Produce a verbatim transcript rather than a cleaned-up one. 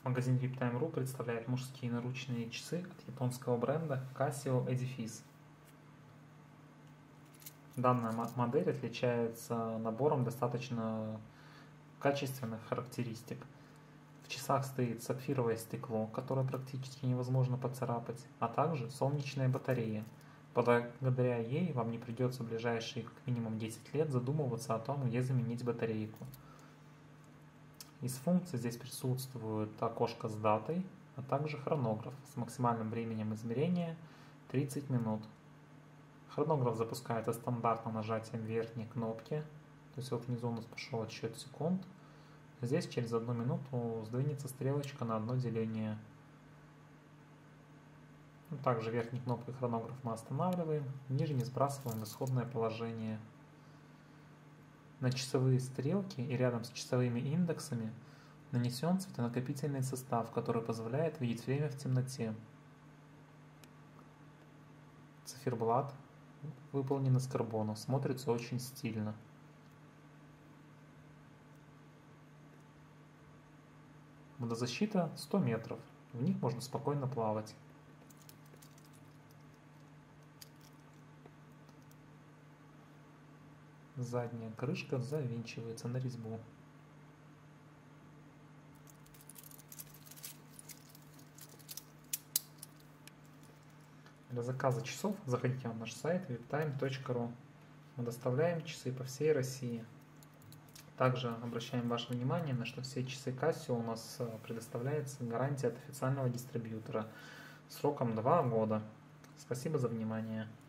Магазин виптайм точка ру представляет мужские наручные часы от японского бренда Casio Edifice. Данная модель отличается набором достаточно качественных характеристик. В часах стоит сапфировое стекло, которое практически невозможно поцарапать, а также солнечная батарея. Благодаря ей вам не придется в ближайшие как минимум десять лет задумываться о том, где заменить батарейку. Из функций здесь присутствует окошко с датой, а также хронограф с максимальным временем измерения тридцать минут. Хронограф запускается стандартным нажатием верхней кнопки, то есть вот внизу у нас пошел отсчет секунд. Здесь через одну минуту сдвинется стрелочка на одно деление. Также верхней кнопкой хронограф мы останавливаем, нижней сбрасываем в исходное положение. На часовые стрелки и рядом с часовыми индексами нанесен цветонакопительный состав, который позволяет видеть время в темноте. Циферблат выполнен из карбона, смотрится очень стильно. Водозащита сто метров, в них можно спокойно плавать. Задняя крышка завинчивается на резьбу. Для заказа часов заходите на наш сайт виптайм точка ру. Мы доставляем часы по всей России. Также обращаем ваше внимание на что все часы Casio у нас предоставляется гарантия от официального дистрибьютора сроком два года. Спасибо за внимание.